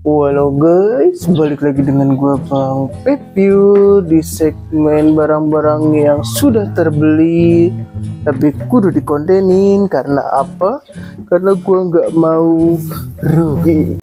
Halo guys, balik lagi dengan gua Bang Pepyu di segmen barang-barang yang sudah terbeli tapi kudu dikontenin. Karena apa? Karena gua nggak mau rugi.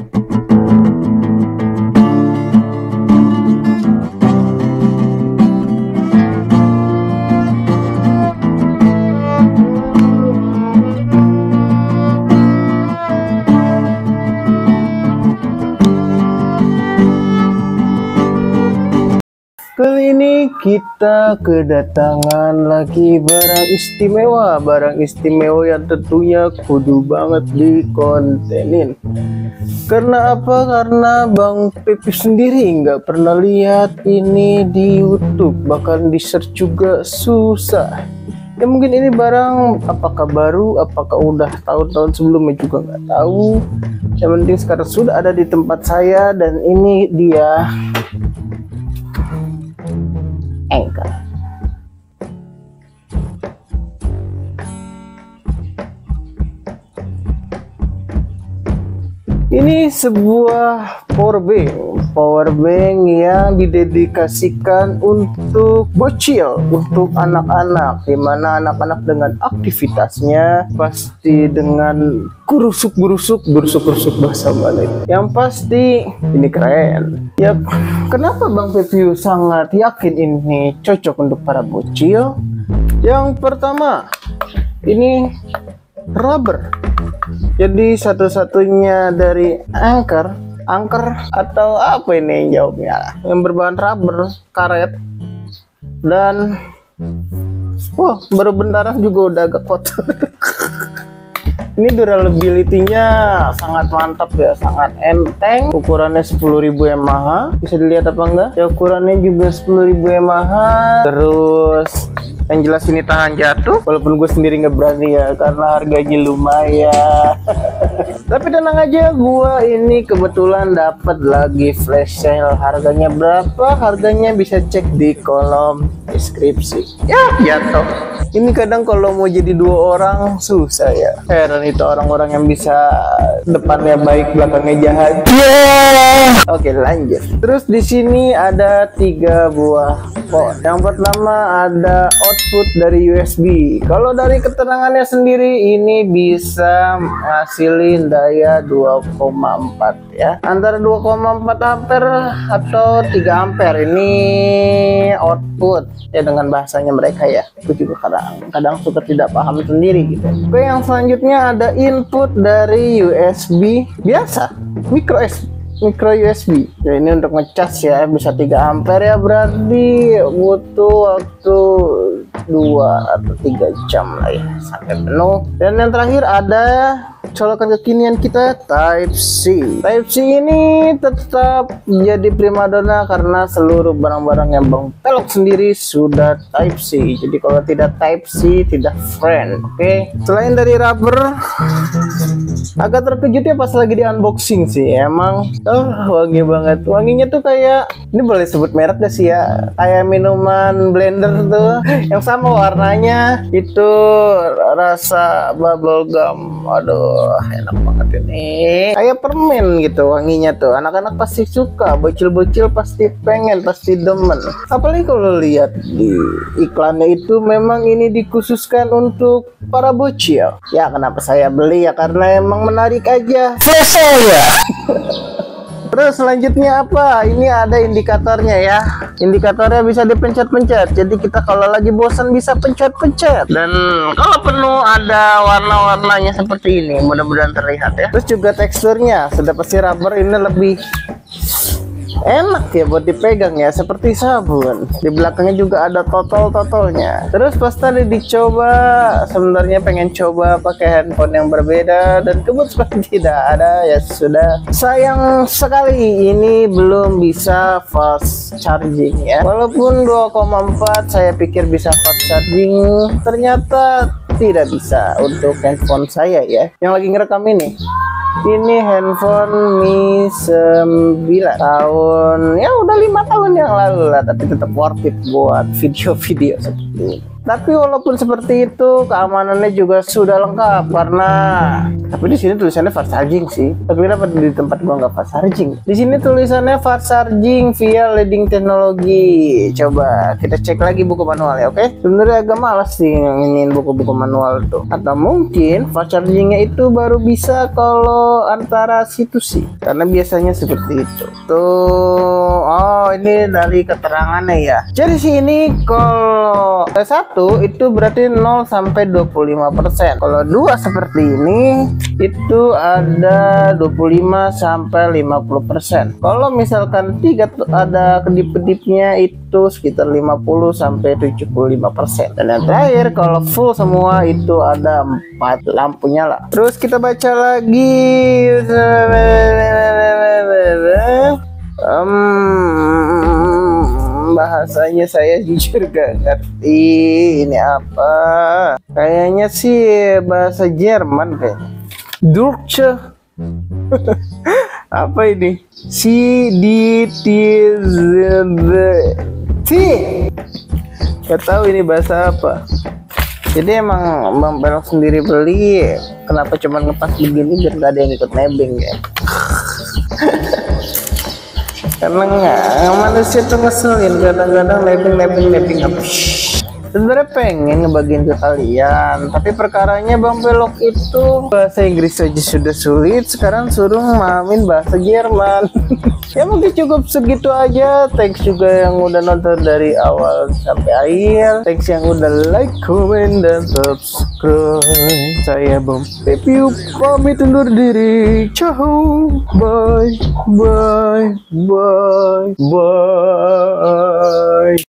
Kali ini kita kedatangan lagi barang istimewa yang tentunya kudu banget dikontenin. Karena apa? Karena Bang Pepi sendiri nggak pernah lihat ini di YouTube, bahkan di search juga susah. Ya mungkin ini barang apakah baru, apakah udah tahun-tahun sebelumnya juga nggak tahu. Yang penting sekarang sudah ada di tempat saya dan ini dia Anchor. Ini sebuah power bank yang didedikasikan untuk bocil, untuk anak-anak, dimana anak-anak dengan aktivitasnya pasti dengan gurusuk bahasa Malay. Yang pasti ini keren. Ya, kenapa Bang Pepyu sangat yakin ini cocok untuk para bocil? Yang pertama, ini rubber. Jadi satu-satunya dari Anchor atau apa ini jawabnya, yang berbahan rubber karet, dan wah, baru bentaran juga udah agak kotor. Ini durability-nya sangat mantap ya, sangat enteng. Ukurannya 10.000 mAh, bisa dilihat apa enggak ya, ukurannya juga 10.000 mAh. Terus yang jelas ini tahan jatuh, walaupun gue sendiri nggak berani ya karena harganya lumayan. Tapi tenang aja, gue ini kebetulan dapat lagi flash sale. Harganya berapa? Harganya bisa cek di kolom deskripsi. Ya jatuh. Ini kadang kalau mau jadi dua orang susah ya. Heran itu orang-orang yang bisa depannya baik belakangnya jahat. Oke, lanjut. Terus di sini ada 3 buah port. Yang pertama ada output dari USB. Kalau dari keterangannya sendiri ini bisa ngasilin daya 2,4 ya. Antara 2,4 ampere atau 3 ampere ini output ya, dengan bahasanya mereka ya. Itu juga kadang suka tidak paham sendiri gitu. Oke, yang selanjutnya ada input dari USB biasa, micro USB. Ya, ini untuk ngecas ya, bisa 3 ampere ya, berarti butuh waktu 2 atau 3 jam lah ya sampai penuh. Dan yang terakhir ada colokan kekinian kita, Type-C. Type-C ini tetap jadi primadona karena seluruh barang-barang yang Bang Pelok sendiri sudah Type-C. Jadi kalau tidak Type-C tidak friend. Oke. Selain dari rubber, agak terkejutnya pas lagi di unboxing sih. Emang wangi banget. Wanginya tuh kayak, ini boleh sebut merek gak sih ya? Kayak minuman blender tuh yang sama warnanya, itu rasa bubble gum. Aduh, enak banget ini. Kayak permen gitu wanginya tuh. Anak-anak pasti suka, bocil-bocil pasti pengen, pasti demen. Apalagi kalau lihat di iklannya itu memang ini dikhususkan untuk para bocil. Ya kenapa saya beli ya, karena emang menarik aja. Selesai ya. Terus selanjutnya apa? Ini ada indikatornya ya. Indikatornya bisa dipencet-pencet. Jadi kita kalau lagi bosan bisa pencet-pencet. Dan kalau penuh ada warna-warnanya seperti ini. Mudah-mudahan terlihat ya. Terus juga teksturnya sudah pasti rubber, ini lebih enak ya buat dipegang ya, seperti sabun. Di belakangnya juga ada totol-totolnya. Terus pas tadi dicoba, sebenarnya pengen coba pakai handphone yang berbeda dan kebetulan tidak ada ya sudah. Sayang sekali ini belum bisa fast charging ya. Walaupun 2,4 saya pikir bisa fast charging, ternyata tidak bisa untuk handphone saya ya yang lagi ngerekam ini. Ini handphone Mi 9 tahun, ya udah 5 tahun yang lalu lah, tapi tetap worth it buat video-video seperti ini. Tapi walaupun seperti itu, keamanannya juga sudah lengkap karena tapi di sini tulisannya fast charging sih. Tapi kenapa di tempat gua nggak fast charging? Di sini tulisannya fast charging via leading teknologi. Coba kita cek lagi buku manualnya, oke? Sebenarnya agak malas sih nginin buku-buku manual tuh. Atau mungkin fast chargingnya itu baru bisa kalau antara situs sih, karena biasanya seperti itu. Tuh, oh ini dari keterangannya ya. Jadi sini kalau satu itu berarti 0 sampai 25%. Kalau dua seperti ini itu ada 25 sampai 50%. Kalau misalkan tiga ada kedip-kedipnya itu sekitar 50 sampai 75%. Dan yang terakhir kalau full semua itu ada 4 lampu nyala. Terus kita baca lagi. Bahasanya saya jujur gak ngerti ini apa. Kayaknya sih bahasa Jerman kayak Deutsche. Apa ini? Si di gak tahu ini bahasa apa. Jadi emang Bang Pelok sendiri beli, kenapa cuma ngepas begini biar gak ada yang ikut nebeng ya. Karena manusia tuh ngeselin, kadang-kadang nebeng apa. Sebenarnya pengen ngebagiin ke kalian, tapi perkaranya Bang Pelok itu bahasa Inggris aja sudah sulit, sekarang suruh mamin bahasa Jerman. Ya mungkin cukup segitu aja. Thanks juga yang udah nonton dari awal sampai akhir. Thanks yang udah like, comment, dan subscribe. Saya Bang Pepiu pamit undur diri. Ciao, bye, bye, bye, bye.